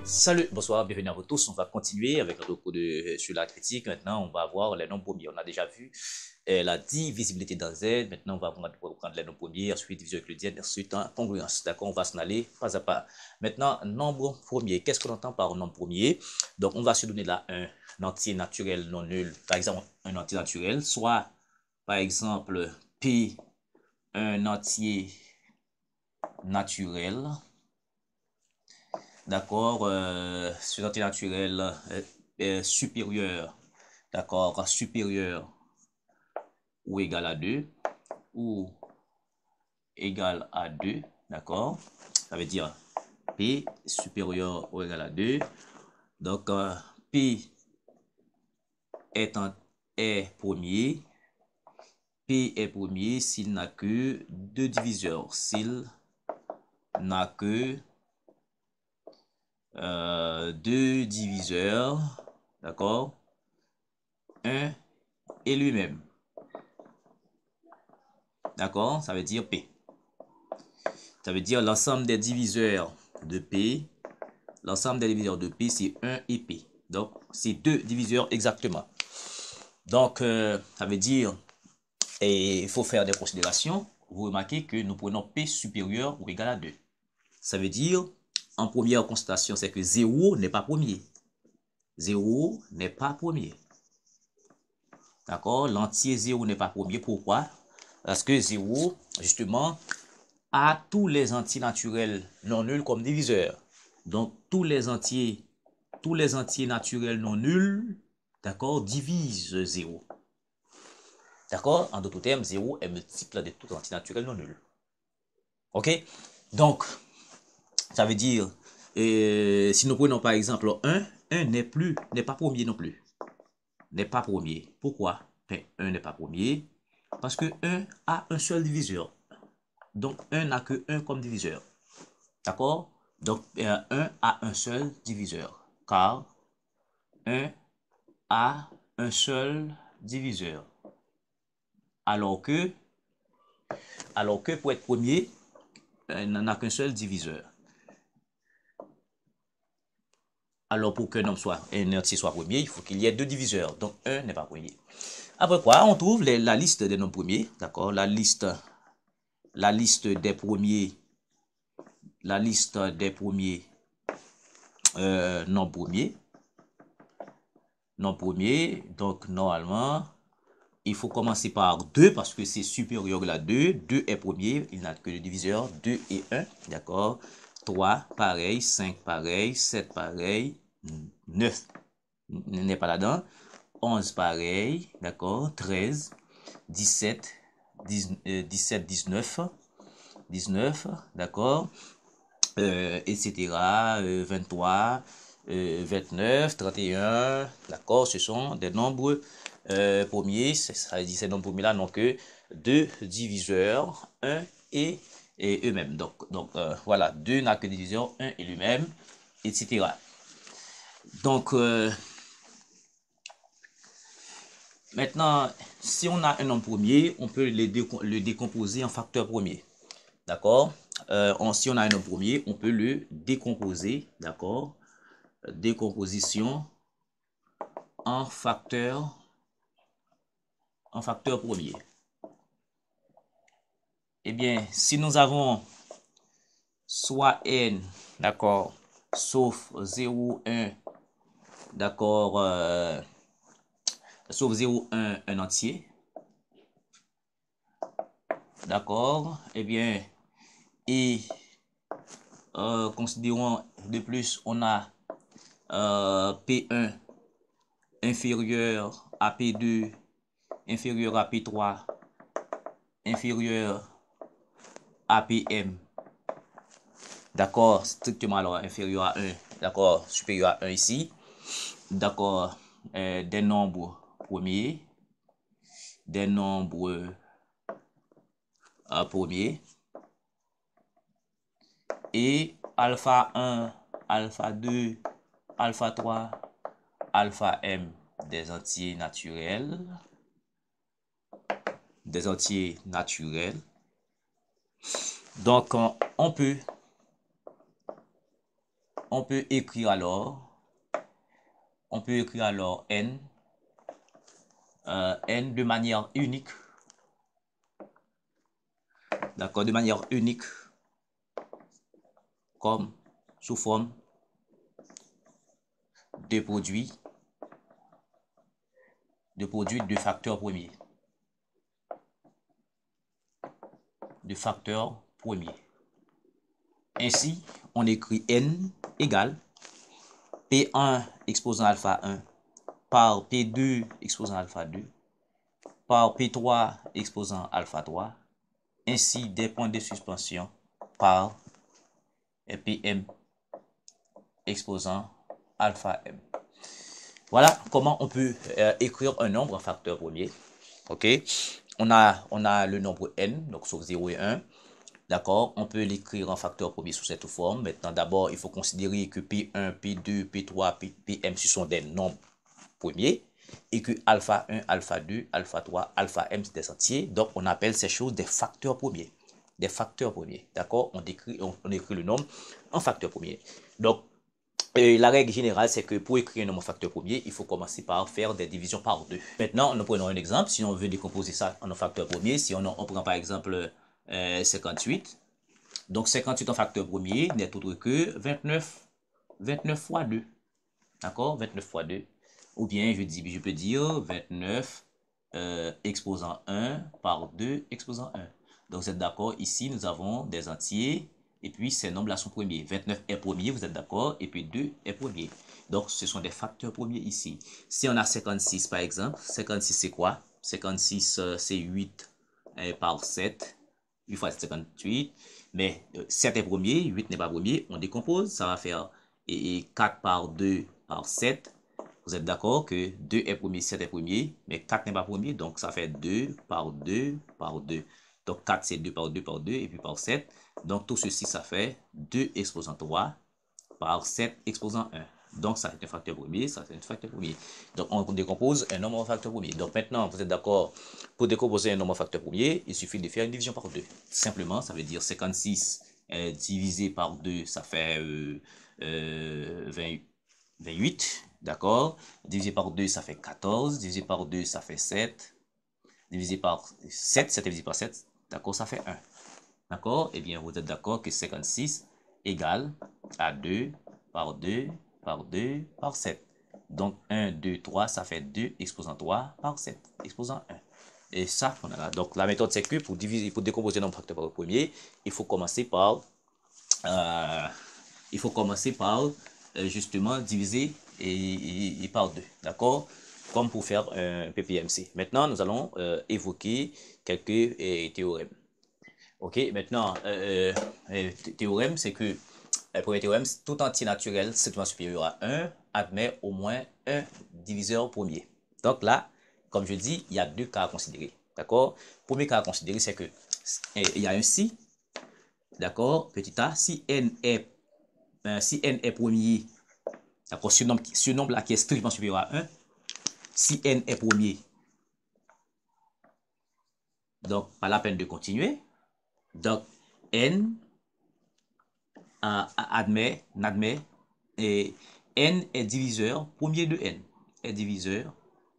Salut, bonsoir, bienvenue à vous tous. On va continuer avec notre cours sur la critique. Maintenant, on va voir les nombres premiers. On a déjà vu la divisibilité dans Z. Maintenant, on va prendre les nombres premiers, ensuite division euclidienne, ensuite en congruence. D'accord, on va s'en aller pas à pas. Maintenant, nombre premier. Qu'est-ce qu'on entend par nombre premier? Donc, on va se donner là un entier naturel non nul. Par exemple, un entier naturel, soit par exemple P, un entier naturel. D'accord, ce entier naturel supérieur, d'accord, supérieur ou égal à 2, ou égal à 2, d'accord, ça veut dire P supérieur ou égal à 2, donc P est premier, P est premier s'il n'a que deux diviseurs, s'il n'a que deux diviseurs, d'accord, 1 et lui-même. D'accord, ça veut dire P. Ça veut dire l'ensemble des diviseurs de P. L'ensemble des diviseurs de P, c'est 1 et P. Donc, c'est deux diviseurs exactement. Donc, ça veut dire, et il faut faire des considérations. Vous remarquez que nous prenons P supérieur ou égal à 2. Ça veut dire, en première constatation, c'est que 0 n'est pas premier. 0 n'est pas premier. D'accord? L'entier 0 n'est pas premier. Pourquoi? Parce que 0, justement, a tous les entiers naturels non nuls comme diviseurs. Donc, tous les entiers naturels non nuls, d'accord, divisent 0. D'accord? En d'autres termes, 0 est multiple de tout entier naturel non nul. OK? Donc, ça veut dire, si nous prenons par exemple 1 n'est pas premier non plus. N'est pas premier. Pourquoi? Ben, 1 n'est pas premier. Parce que 1 a un seul diviseur. Donc, 1 n'a que 1 comme diviseur. D'accord? Donc, 1 a un seul diviseur. Car 1 a un seul diviseur. Alors que pour être premier, n'en a qu'un seul diviseur. Alors pour qu'un entier soit premier, il faut qu'il y ait deux diviseurs. Donc 1 n'est pas premier. Après quoi, on trouve la liste des nombres premiers. D'accord? La liste des premiers. La liste des premiers nombres premiers. Nombres premiers. Donc normalement, il faut commencer par 2 parce que c'est supérieur à 2. 2 est premier, il n'a que le diviseur. 2 et 1, d'accord. 3, pareil. 5, pareil. 7, pareil. 9 n'est pas là-dedans. 11, pareil, d'accord. 13, 17, 17, 19, 19, d'accord. Etc. 23, 29, 31, d'accord. Ce sont des nombres premiers. Ça dit ces nombres premiers-là n'ont que deux diviseurs, 1 et eux-mêmes. Donc voilà, 2 n'a que diviseur, 1 et lui-même, etc. Donc, maintenant, si on a un nombre premier, on peut le décomposer en facteurs premiers. D'accord? Si on a un nombre premier, on peut le décomposer. D'accord? Décomposition en facteurs premiers. Eh bien, si nous avons soit n, d'accord, sauf 0, 1, d'accord, sauf 0, 1, un entier, d'accord, eh bien, et considérons de plus, on a P1 inférieur à P2, inférieur à P3, inférieur à PM. D'accord, strictement alors inférieur à 1, d'accord, supérieur à 1 ici. D'accord, des nombres premiers, des nombres premiers. Et alpha 1, alpha 2, alpha 3, alpha M, des entiers naturels. Des entiers naturels. Donc, on peut on peut écrire alors n, n de manière unique, d'accord, de manière unique, comme sous forme de produits de facteurs premiers. Ainsi, on écrit n égale P1 exposant alpha 1 par P2 exposant alpha 2 par P3 exposant alpha 3, ainsi des points de suspension par PM exposant alpha M. Voilà comment on peut écrire un nombre en facteur premier. Ok, on a le nombre n, donc sauf 0 et 1. D'accord, on peut l'écrire en facteur premier sous cette forme. Maintenant, d'abord, il faut considérer que P1, P2, P3, Pm, ce sont des nombres premiers. Et que alpha 1, alpha 2, alpha 3, alpha M, c'est des entiers. Donc, on appelle ces choses des facteurs premiers. Des facteurs premiers. D'accord, on écrit le nombre en facteur premier. Donc, la règle générale, c'est que pour écrire un nombre en facteur premier, il faut commencer par faire des divisions par 2. Maintenant, nous prenons un exemple. Si on veut décomposer ça en un facteur premier, si on prend par exemple 58. Donc 58 en facteur premier n'est autre que 29 fois 2. D'accord, 29 fois 2. Ou bien je peux dire 29 exposant 1 par 2 exposant 1. Donc vous êtes d'accord, ici nous avons des entiers et puis ces nombres-là sont premiers. 29 est premier, vous êtes d'accord, et puis 2 est premier. Donc ce sont des facteurs premiers ici. Si on a 56 par exemple, 56 c'est quoi? 56 c'est 8 par 7. 8 fois 58, mais 7 est premier, 8 n'est pas premier, on décompose, ça va faire 4 par 2 par 7. Vous êtes d'accord que 2 est premier, 7 est premier, mais 4 n'est pas premier, donc ça fait 2 par 2 par 2. Donc 4 c'est 2 par 2 par 2 et puis par 7. Donc tout ceci, ça fait 2 exposant 3 par 7 exposant 1. Donc ça c'est un facteur premier, ça c'est un facteur premier. Donc on décompose un nombre en facteur premier. Donc maintenant, vous êtes d'accord, pour décomposer un nombre en facteur premier, il suffit de faire une division par 2. Simplement, ça veut dire 56 divisé par 2, ça fait 28. D'accord, divisé par 2, ça fait 14. Divisé par 2, ça fait 7. Divisé par 7, 7 divisé par 7, d'accord, ça fait 1. D'accord, eh bien, vous êtes d'accord que 56 égale à 2 par 2 par 2 par 7. Donc 1, 2, 3, ça fait 2 exposant 3 par 7, exposant 1. Et ça, on a là. Donc la méthode, c'est que pour décomposer un facteur par premier, il faut commencer par, justement diviser et par 2. D'accord, comme pour faire un PPMC. Maintenant, nous allons évoquer quelques théorèmes. Ok, maintenant, théorème, c'est que, le premier théorème, tout entier naturel strictement supérieur à 1 admet au moins un diviseur premier. Donc là, comme je dis, il y a deux cas à considérer. D'accord? Premier cas à considérer, c'est que il y a un si, d'accord, petit a, si n est premier, d'accord, ce nombre-là qui est strictement supérieur à 1, si n est premier, donc pas la peine de continuer. Donc, n n'admet, et n est diviseur premier de n, est diviseur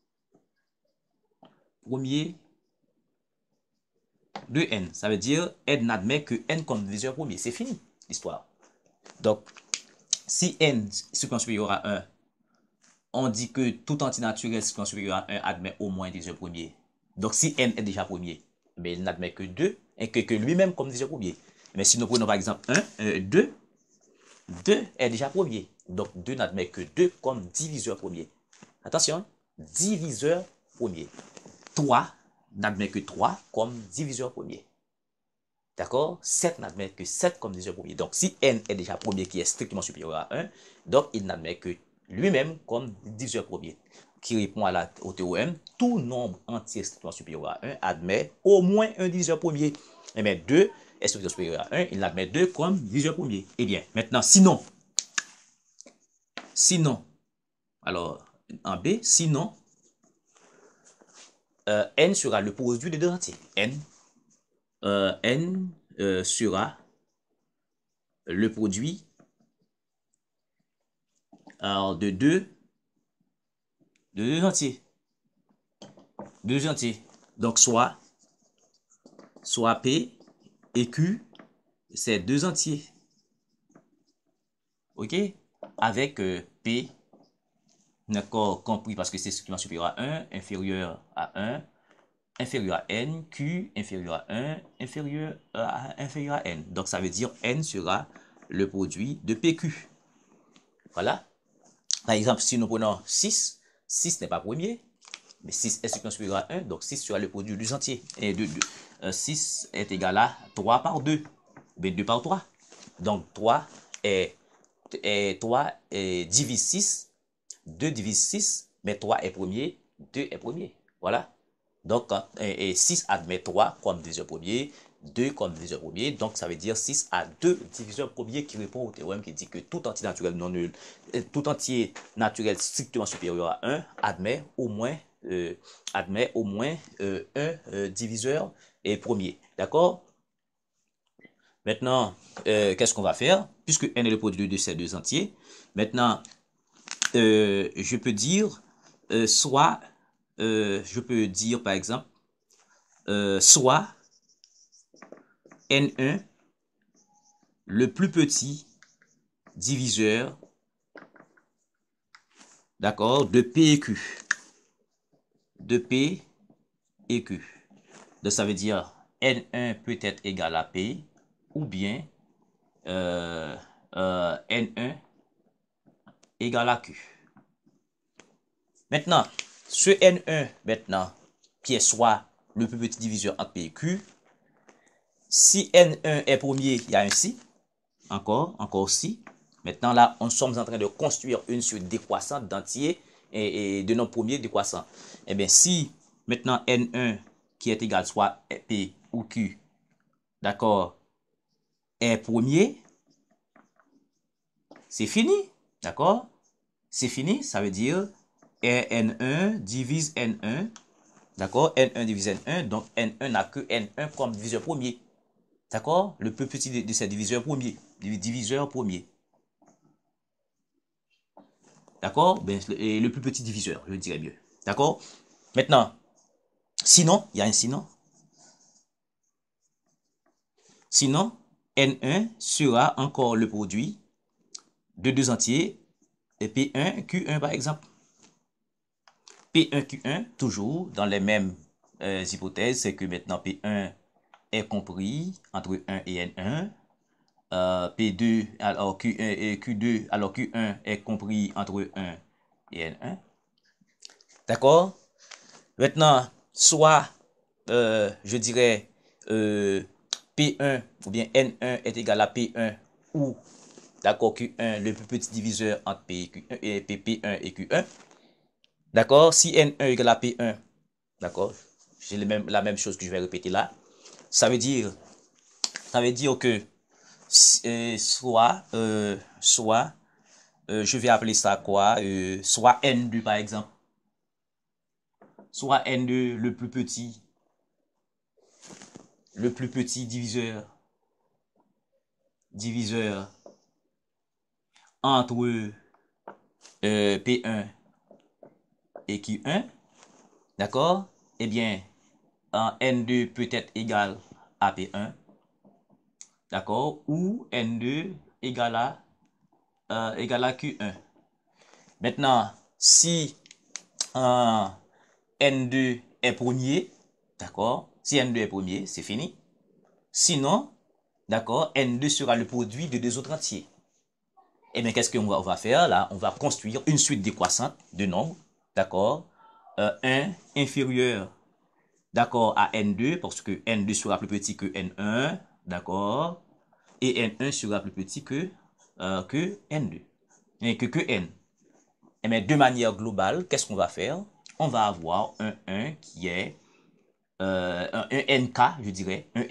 premier de n. Ça veut dire n n'admet que n comme diviseur premier. C'est fini l'histoire. Donc, si n strictement supérieur à 1, on dit que tout entier naturel strictement supérieur à 1 admet au moins un diviseur premier. Donc, si n est déjà premier, mais il n'admet que 2 et que lui-même comme diviseur premier. Mais si nous prenons par exemple 2 est déjà premier. Donc 2 n'admet que 2 comme diviseur premier. Attention, diviseur premier. 3 n'admet que 3 comme diviseur premier. D'accord? 7 n'admet que 7 comme diviseur premier. Donc si n est déjà premier qui est strictement supérieur à 1, donc il n'admet que lui-même comme diviseur premier. Qui répond au théorème, tout nombre entier strictement supérieur à 1 admet au moins un diviseur premier. Mais 2 est strictement supérieur à 1, il admet 2 comme diviseur premier. Eh bien, maintenant, sinon, alors en B, sinon, n sera le produit des deux entiers. N sera le produit de deux entiers. Deux entiers. Donc, soit P et Q, c'est deux entiers. OK? Avec P, d'accord, compris parce que c'est strictement supérieur à 1, inférieur à 1, inférieur à N, Q, inférieur à 1, inférieur à N. Donc, ça veut dire N sera le produit de PQ. Voilà. Par exemple, si nous prenons 6, 6 n'est pas premier, mais 6 est strictement supérieur à 1, donc 6 sera le produit du entier. Et 6 est égal à 3 par 2, mais 2 par 3. Donc 3 divise 6, 2 divise 6, mais 3 est premier, 2 est premier. Voilà. Donc, 6 admet 3 comme diviseur premier, 2 comme diviseur premier. Donc, ça veut dire 6 a 2 diviseurs premiers qui répond au théorème qui dit que tout entier naturel non nul, tout entier naturel strictement supérieur à 1 admet au moins un diviseur et premier. D'accord? Maintenant, qu'est-ce qu'on va faire? Puisque n est le produit de ces deux entiers, maintenant, je peux dire je peux dire par exemple, soit N1, le plus petit diviseur, d'accord, de P et Q. De P et Q. Donc ça veut dire N1 peut être égal à P, ou bien N1 égal à Q. Maintenant, ce N1, maintenant, qui est soit le plus petit diviseur entre P et Q, si N1 est premier, il y a un si, encore si. Maintenant, là, on sommes en train de construire une suite décroissante d'entiers et de nombres premiers décroissants. Eh bien, si maintenant N1 qui est égal soit P ou Q, d'accord, est premier, c'est fini, d'accord? C'est fini, ça veut dire N1 divise N1, d'accord? N1 divise N1, donc N1 n'a que N1 comme diviseur premier. D'accord? Le plus petit de ces diviseurs premiers. Diviseur premier. D'accord? Et le plus petit diviseur, je dirais mieux. D'accord? Maintenant, sinon, il y a un sinon. Sinon, N1 sera encore le produit de deux entiers, et P1, Q1 par exemple. P1, Q1, toujours dans les mêmes hypothèses, c'est que maintenant P1 est compris entre 1 et N1. P2, alors Q1 et Q2, alors Q1 est compris entre 1 et N1. D'accord? Maintenant, soit, je dirais, P1 ou bien N1 est égal à P1 ou, d'accord, Q1, le plus petit diviseur entre P1 et P1 et Q1. D'accord? Si N1 est égal à P1, d'accord, j'ai la même chose que je vais répéter là. Ça veut dire que soit, je vais appeler ça quoi? Soit N2 par exemple. Soit N2 le plus petit diviseur entre P1 et Q1, d'accord? Eh bien, N2 peut être égal à P1, d'accord? Ou N2 égal à Q1. Maintenant, si N2 est premier, d'accord? Si N2 est premier, c'est fini. Sinon, d'accord, N2 sera le produit de deux autres entiers. Eh bien, qu'est-ce qu'on va faire là? On va construire une suite décroissante de nombres, d'accord? 1 inférieur, d'accord, à N2, parce que N2 sera plus petit que N1, d'accord? Et N1 sera plus petit que N2, et que N. Eh bien, de manière globale, qu'est-ce qu'on va faire? On va avoir un 1 qui est un NK, je dirais, un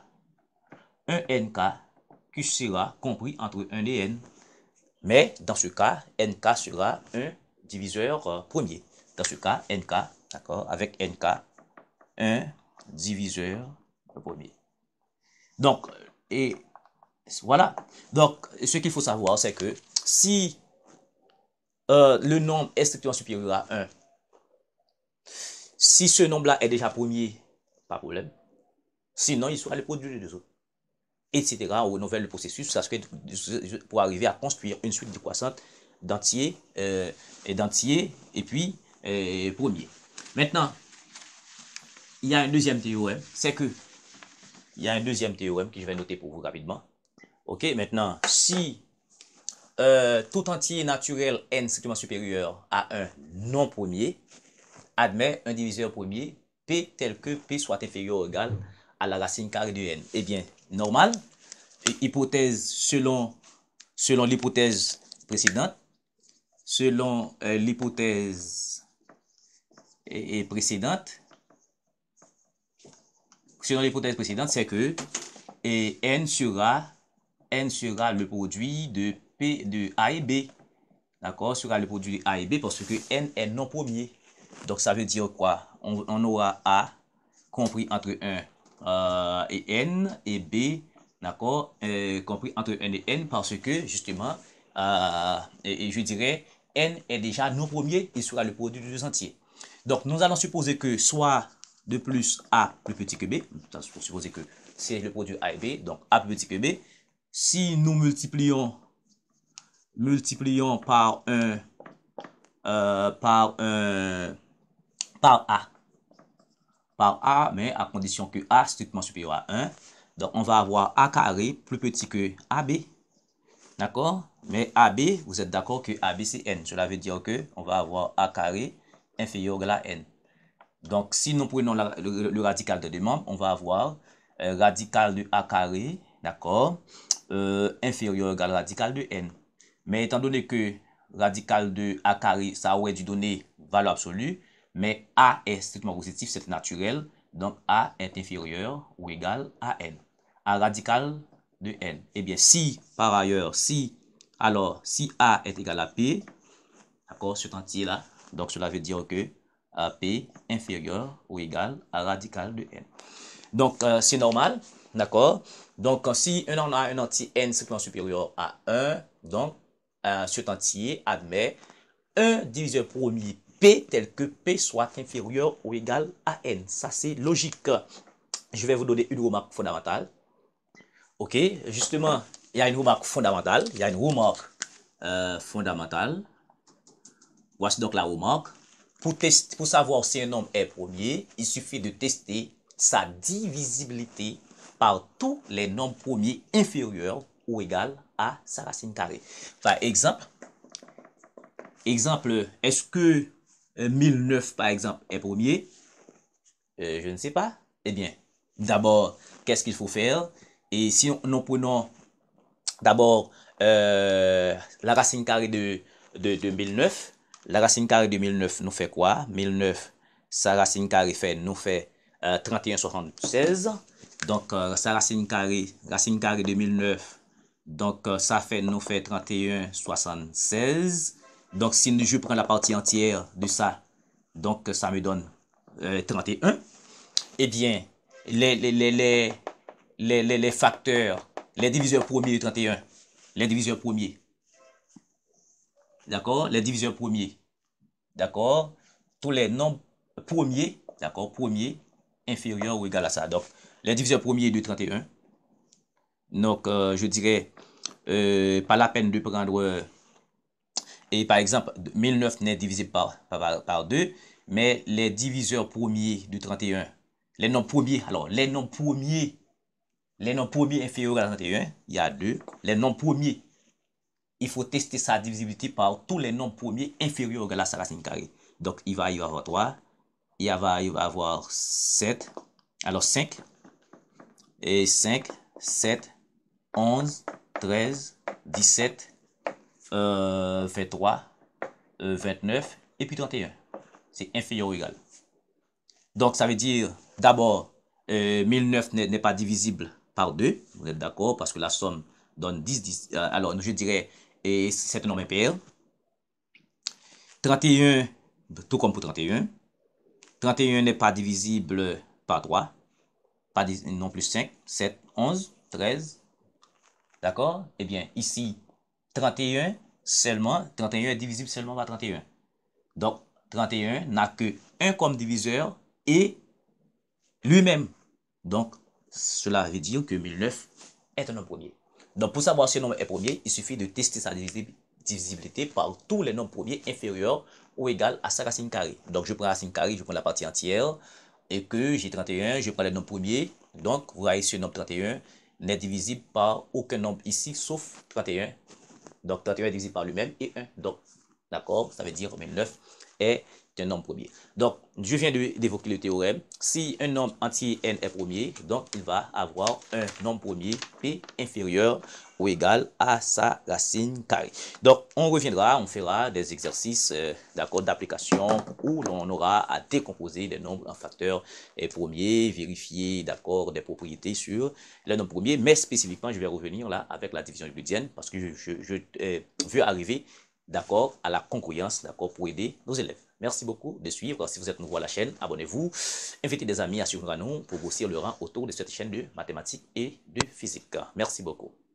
NK qui sera compris entre 1 et N. Mais dans ce cas, NK sera un diviseur premier. Dans ce cas, NK, d'accord, avec NK, un diviseur premier. Donc, et voilà. Donc, ce qu'il faut savoir, c'est que si le nombre est strictement supérieur à 1. Si ce nombre-là est déjà premier, pas de problème. Sinon, il sera le produit des deux autres. Etc. On renouvelle le processus pour arriver à construire une suite décroissante d'entiers et puis premier. Maintenant, il y a un deuxième théorème, c'est que il y a un deuxième théorème que je vais noter pour vous rapidement. Ok, maintenant, si tout entier naturel n strictement supérieur à un non premier, admet un diviseur premier, P tel que P soit inférieur ou égal à la racine carrée de n. Eh bien, normal, hypothèse selon l'hypothèse précédente, selon l'hypothèse précédente, c'est que n sera le produit de P de A et B. D'accord, sera le produit de A et B parce que n est non premier. Donc ça veut dire quoi? On aura A compris entre 1 et n et B, d'accord, compris entre 1 et n parce que justement, et je dirais, n est déjà non premier, il sera le produit de deux entiers. Donc nous allons supposer que soit de plus A plus petit que B, pour supposer que c'est le produit A et B, donc A plus petit que B. Si nous multiplions par A, mais à condition que A strictement supérieur à 1. Donc, on va avoir A carré plus petit que AB. D'accord? Mais AB, vous êtes d'accord que AB c'est N. Cela veut dire que on va avoir A carré inférieur à N. Donc, si nous prenons le radical de deux membres, on va avoir radical de A carré, d'accord, inférieur égal radical de N. Mais étant donné que radical de A carré, ça aurait dû donner valeur absolue, mais A est strictement positif, c'est naturel, donc A est inférieur ou égal à N. A radical de N. Eh bien, si, par ailleurs, si A est égal à P, d'accord, cet entier-là, donc cela veut dire que P inférieur ou égal à radical de N. Donc, c'est normal, d'accord? Donc, si on a un entier N strictement supérieur à 1, donc, cet entier admet un diviseur premier P tel que P soit inférieur ou égal à N. Ça, c'est logique. Je vais vous donner une remarque fondamentale. Ok, justement, il y a une remarque fondamentale. Voici donc la remarque. Pour savoir si un nombre est premier, il suffit de tester sa divisibilité par tous les nombres premiers inférieurs ou égal à sa racine carrée. Par exemple, est-ce que 1009 par exemple est premier? Je ne sais pas. Eh bien, d'abord, qu'est-ce qu'il faut faire? Et si nous prenons d'abord la racine carrée de 1009, la racine carrée de 1009 nous fait quoi? 1009, sa racine carrée nous fait 31,76. Donc, sa racine carrée de 1009, donc ça nous fait 31,76. Donc, si je prends la partie entière de ça, donc ça me donne 31. Eh bien, les facteurs, les diviseurs premiers de 31, les diviseurs premiers, d'accord, d'accord, tous les nombres premiers, d'accord, premiers, inférieurs ou égal à ça. Donc, les diviseurs premiers de 31, donc je dirais, pas la peine de prendre, et par exemple, 1009 n'est divisible par 2, mais les diviseurs premiers de 31, les nombres premiers, alors les nombres premiers inférieurs à 31, il y a 2. Les nombres premiers, il faut tester sa divisibilité par tous les nombres premiers inférieurs à sa racine carrée. Donc, il va y avoir 3, il va y avoir 7, alors 5, et 5, 7, 11, 13, 17, 23, 29, et puis 31. C'est inférieur ou égal. Donc, ça veut dire, d'abord, 1009 n'est pas divisible par 2. Vous êtes d'accord? Parce que la somme donne 10, 10. Alors, je dirais, et c'est un nombre impair. 31, tout comme pour 31. 31 n'est pas divisible par 3. Pas non plus 5, 7, 11, 13. D'accord? Eh bien, ici, 31, seulement, 31 est divisible seulement par 31. Donc, 31 n'a que 1 comme diviseur et lui-même. Donc, cela veut dire que 1009 est un nombre premier. Donc, pour savoir si un nombre est premier, il suffit de tester sa divisibilité par tous les nombres premiers inférieurs ou égal à sa racine carrée. Donc, je prends la racine carrée, je prends la partie entière, et que j'ai 31, je prends les nombres premiers. Donc, vous voyez ce nombre 31 n'est divisible par aucun nombre ici, sauf 31. Donc, 31 est divisible par lui-même et 1. Donc, d'accord, ça veut dire 1009 est un nombre premier. Donc, je viens d'évoquer le théorème. Si un nombre entier n est premier, donc il va avoir un nombre premier p inférieur ou égal à sa racine carrée. Donc, on reviendra, on fera des exercices d'accord d'application où l'on aura à décomposer des nombres en facteurs premiers, vérifier d'accord des propriétés sur les nombres premiers, mais spécifiquement, je vais revenir là avec la division euclidienne parce que je veux arriver d'accord à la concurrence, d'accord, pour aider nos élèves. Merci beaucoup de suivre. Si vous êtes nouveau à la chaîne, abonnez-vous. Invitez des amis à suivre nous pour grossir le rang autour de cette chaîne de mathématiques et de physique. Merci beaucoup.